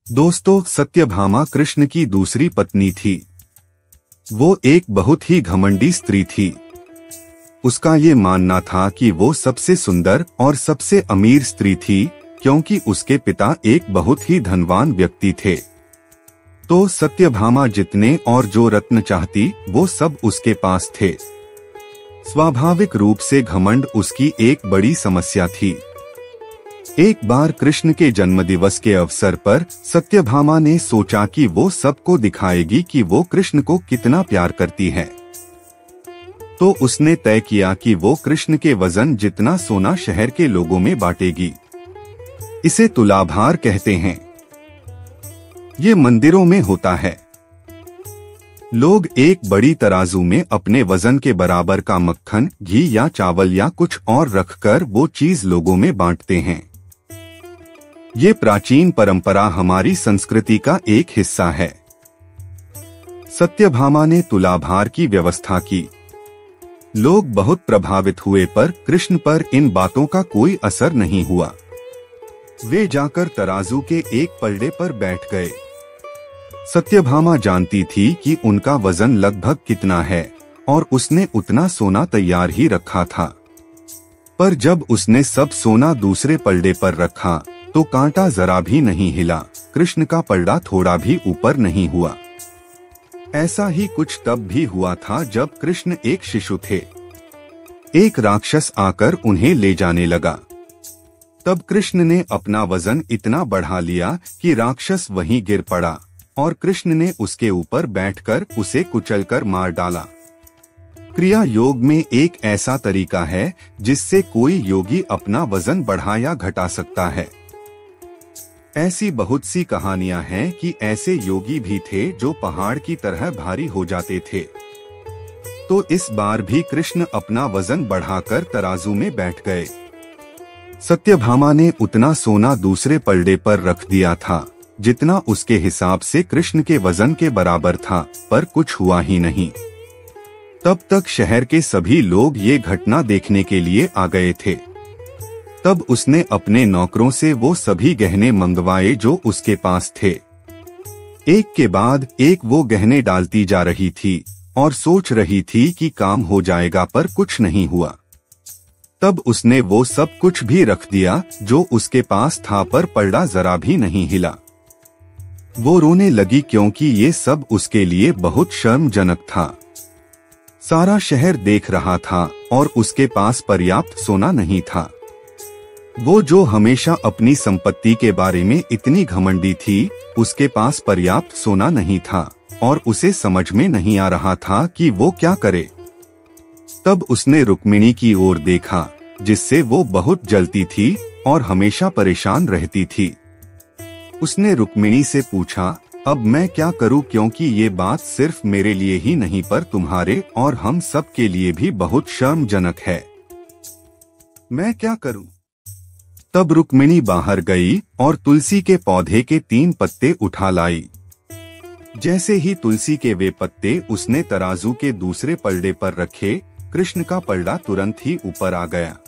दोस्तों, सत्यभामा कृष्ण की दूसरी पत्नी थी। वो एक बहुत ही घमंडी स्त्री थी। उसका ये मानना था कि वो सबसे सुंदर और सबसे अमीर स्त्री थी, क्योंकि उसके पिता एक बहुत ही धनवान व्यक्ति थे। तो सत्यभामा जितने और जो रत्न चाहती वो सब उसके पास थे। स्वाभाविक रूप से घमंड उसकी एक बड़ी समस्या थी। एक बार कृष्ण के जन्मदिवस के अवसर पर सत्यभामा ने सोचा कि वो सबको दिखाएगी कि वो कृष्ण को कितना प्यार करती है। तो उसने तय किया कि वो कृष्ण के वजन जितना सोना शहर के लोगों में बांटेगी। इसे तुलाभार कहते हैं। ये मंदिरों में होता है। लोग एक बड़ी तराजू में अपने वजन के बराबर का मक्खन, घी या चावल या कुछ और रखकर वो चीज लोगों में बांटते हैं। ये प्राचीन परंपरा हमारी संस्कृति का एक हिस्सा है। सत्यभामा ने तुलाभार की व्यवस्था की। लोग बहुत प्रभावित हुए, पर कृष्ण पर इन बातों का कोई असर नहीं हुआ। वे जाकर तराजू के एक पलड़े पर बैठ गए। सत्यभामा जानती थी कि उनका वजन लगभग कितना है और उसने उतना सोना तैयार ही रखा था। पर जब उसने सब सोना दूसरे पलड़े पर रखा तो कांटा जरा भी नहीं हिला। कृष्ण का पलड़ा थोड़ा भी ऊपर नहीं हुआ। ऐसा ही कुछ तब भी हुआ था जब कृष्ण एक शिशु थे। एक राक्षस आकर उन्हें ले जाने लगा। तब कृष्ण ने अपना वजन इतना बढ़ा लिया कि राक्षस वहीं गिर पड़ा और कृष्ण ने उसके ऊपर बैठकर उसे कुचलकर मार डाला। क्रिया योग में एक ऐसा तरीका है जिससे कोई योगी अपना वजन बढ़ा या घटा सकता है। ऐसी बहुत सी कहानियां हैं कि ऐसे योगी भी थे जो पहाड़ की तरह भारी हो जाते थे। तो इस बार भी कृष्ण अपना वजन बढ़ाकर तराजू में बैठ गए। सत्यभामा ने उतना सोना दूसरे पलड़े पर रख दिया था जितना उसके हिसाब से कृष्ण के वजन के बराबर था, पर कुछ हुआ ही नहीं। तब तक शहर के सभी लोग ये घटना देखने के लिए आ गए थे। तब उसने अपने नौकरों से वो सभी गहने मंगवाए जो उसके पास थे। एक के बाद एक वो गहने डालती जा रही थी और सोच रही थी कि काम हो जाएगा, पर कुछ नहीं हुआ। तब उसने वो सब कुछ भी रख दिया जो उसके पास था, पर पलड़ा जरा भी नहीं हिला। वो रोने लगी क्योंकि ये सब उसके लिए बहुत शर्मजनक था। सारा शहर देख रहा था और उसके पास पर्याप्त सोना नहीं था। वो जो हमेशा अपनी संपत्ति के बारे में इतनी घमंडी थी, उसके पास पर्याप्त सोना नहीं था और उसे समझ में नहीं आ रहा था कि वो क्या करे। तब उसने रुक्मिणी की ओर देखा, जिससे वो बहुत जलती थी और हमेशा परेशान रहती थी। उसने रुक्मिणी से पूछा, अब मैं क्या करूं, क्योंकि ये बात सिर्फ मेरे लिए ही नहीं पर तुम्हारे और हम सब के लिए भी बहुत शर्मजनक है। मैं क्या करूं? तब रुक्मिणी बाहर गई और तुलसी के पौधे के 3 पत्ते उठा लाई। जैसे ही तुलसी के वे पत्ते उसने तराजू के दूसरे पलड़े पर रखे, कृष्ण का पलड़ा तुरंत ही ऊपर आ गया।